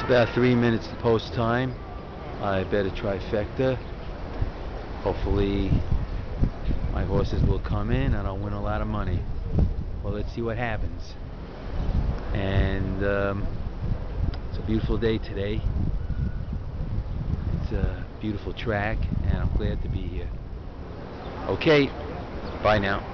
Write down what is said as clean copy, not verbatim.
About 3 minutes to post time. I bet a trifecta. Hopefully my horses will come in and I'll win a lot of money. Well, let's see what happens. And it's a beautiful day today. It's a beautiful track and I'm glad to be here. Okay, bye now.